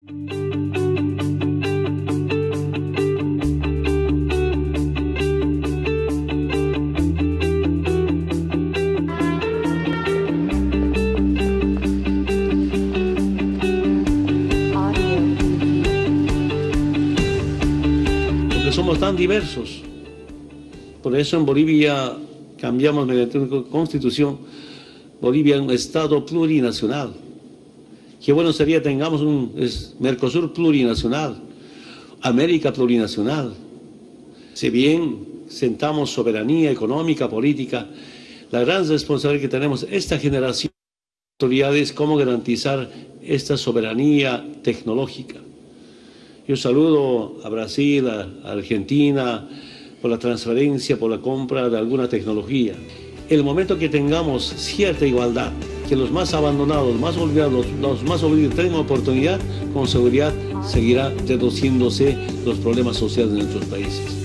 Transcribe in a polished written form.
Somos tan diversos. Por eso en Bolivia cambiamos mediante una constitución, Bolivia es un estado plurinacional. Qué bueno sería que tengamos un Mercosur plurinacional, América plurinacional. Si bien sentamos soberanía económica, política, la gran responsabilidad que tenemos esta generación de autoridades es cómo garantizar esta soberanía tecnológica. Yo saludo a Brasil, a Argentina, por la transferencia, por la compra de alguna tecnología. El momento que tengamos cierta igualdad, que los más abandonados, los más olvidados, los más olvidados tengan oportunidad, con seguridad seguirá reduciéndose los problemas sociales de nuestros países.